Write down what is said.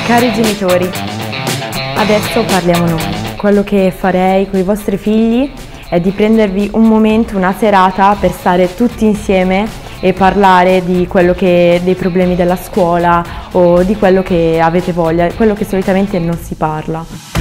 Cari genitori, adesso parliamo noi. Quello che farei con i vostri figli è di prendervi un momento, una serata per stare tutti insieme e parlare di dei problemi della scuola o di quello che avete voglia, quello che solitamente non si parla.